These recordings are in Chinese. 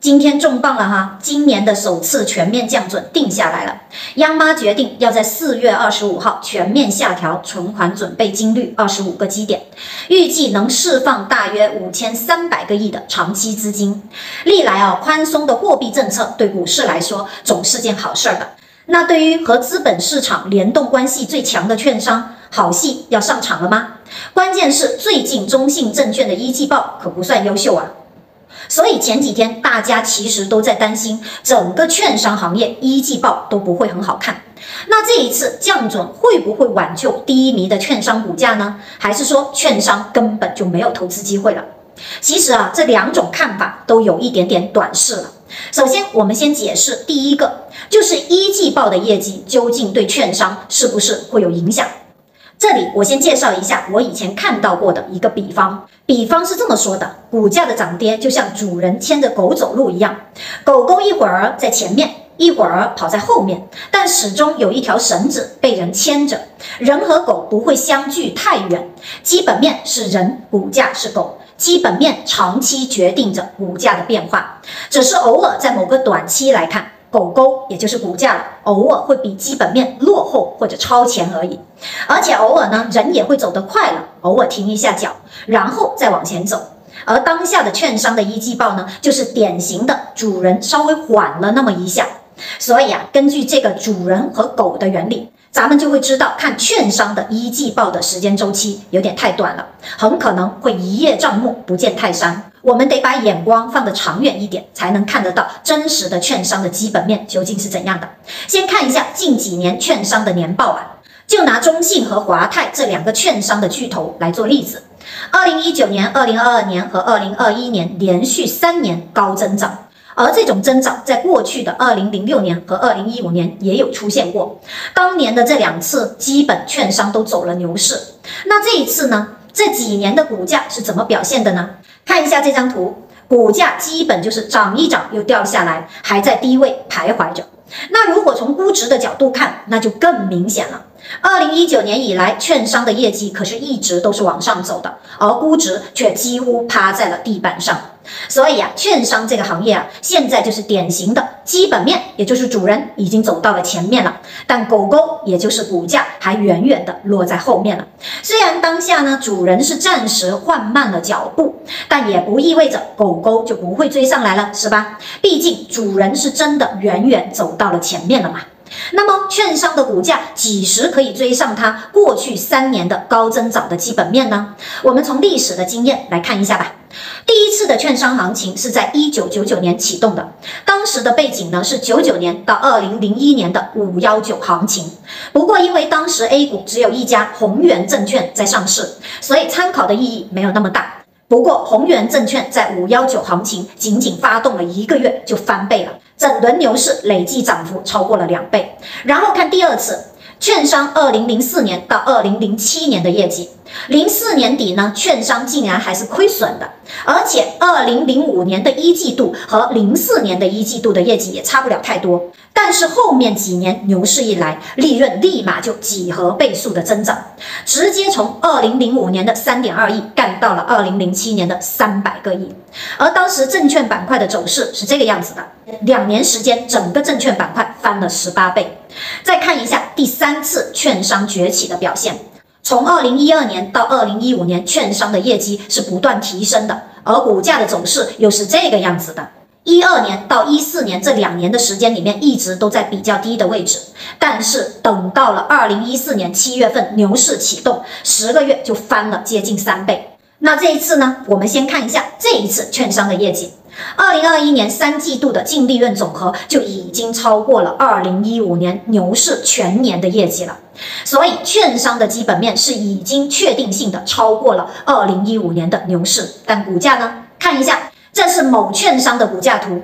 今天重磅了哈！今年的首次全面降准定下来了，央妈决定要在4月25号全面下调存款准备金率25个基点，预计能释放大约5300个亿的长期资金。历来宽松的货币政策对股市来说总是件好事的。那对于和资本市场联动关系最强的券商，好戏要上场了吗？关键是最近中信证券的一季报可不算优秀啊。所以前几天大家其实都在担心，整个券商行业一季报都不会很好看。那这一次降准会不会挽救低迷的券商股价呢？还是说券商根本就没有投资机会了？其实这两种看法都有一点点短视了。首先我们先解释第一个，就是一季报的业绩究竟对券商是不是会有影响。这里我先介绍一下我以前看到过的一个比方是这么说的：股价的涨跌就像主人牵着狗走路一样，狗狗一会儿在前面，一会儿跑在后面，但始终有一条绳子被人牵着，人和狗不会相距太远。基本面是人，股价是狗，基本面长期决定着股价的变化，只是偶尔在某个短期来看，狗狗也就是股价偶尔会比基本面落后或者超前而已。而且偶尔呢，人也会走得快了，偶尔停一下脚，然后再往前走。而当下的券商的一季报呢，就是典型的主人稍微缓了那么一下。所以根据这个主人和狗的原理，咱们就会知道看券商的一季报的时间周期有点太短了，很可能会一叶障目不见泰山。我们得把眼光放得长远一点，才能看得到真实的券商的基本面究竟是怎样的。先看一下近几年券商的年报就拿中信和华泰这两个券商的巨头来做例子。2019年、2022年和2021年连续3年高增长，而这种增长在过去的2006年和2015年也有出现过。当年的这2次基本券商都走了牛市。那这一次呢，这几年的股价是怎么表现的呢？看一下这张图，股价基本就是涨一涨又掉下来，还在低位徘徊着。那如果从估值的角度看，那就更明显了。2019年以来，券商的业绩可是一直都是往上走的，而估值却几乎趴在了地板上。所以券商这个行业现在就是典型的基本面，也就是主人已经走到了前面了，但狗狗也就是股价还远远的落在后面了。虽然当下呢，主人是暂时缓慢了脚步，但也不意味着狗狗就不会追上来了，是吧？毕竟主人是真的远远走到了前面了嘛。那么券商的股价几时可以追上它过去3年的高增长的基本面呢？我们从历史的经验来看一下吧。第一次的券商行情是在1999年启动的，当时的背景呢是99年到2001年的519行情。不过因为当时 A 股只有一家宏源证券在上市，所以参考的意义没有那么大。不过宏源证券在519行情仅仅发动了1个月就翻倍了，整轮牛市累计涨幅超过了2倍。然后看第二次，券商2004年到2007年的业绩，04年底呢，券商竟然还是亏损的，而且2005年的一季度和04年的一季度的业绩也差不了太多。但是后面几年牛市一来，利润立马就几何倍数的增长，直接从2005年的3.2亿干到了2007年的300个亿。而当时证券板块的走势是这个样子的，2年时间整个证券板块翻了18倍。再看一下第3次券商崛起的表现，从2012年到2015年，券商的业绩是不断提升的，而股价的走势又是这个样子的。12年到14年这2年的时间里面一直都在比较低的位置，但是等到了2014年7月份牛市启动，10个月就翻了接近3倍。那这一次呢，我们先看一下这一次券商的业绩。2021年3季度的净利润总和就已经超过了2015年牛市全年的业绩了，所以券商的基本面是已经确定性的超过了2015年的牛市。但股价呢，看一下，这是某券商的股价图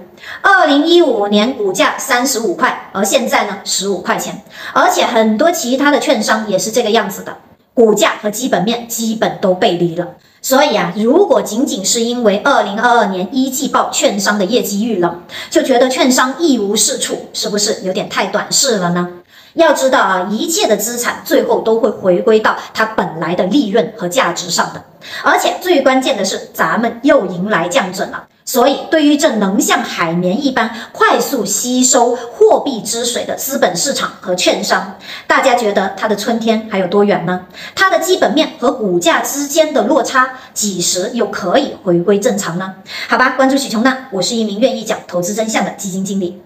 ，2015年股价35块，而现在呢15块钱，而且很多其他的券商也是这个样子的，股价和基本面基本都背离了。所以如果仅仅是因为2022年一季报券商的业绩遇冷，就觉得券商一无是处，是不是有点太短视了呢？要知道一切的资产最后都会回归到它本来的利润和价值上的。而且最关键的是，咱们又迎来降准了。 所以，对于这能像海绵一般快速吸收货币之水的资本市场和券商，大家觉得它的春天还有多远呢？它的基本面和股价之间的落差，几时又可以回归正常呢？好吧，关注许琼娜，我是一名愿意讲投资真相的基金经理。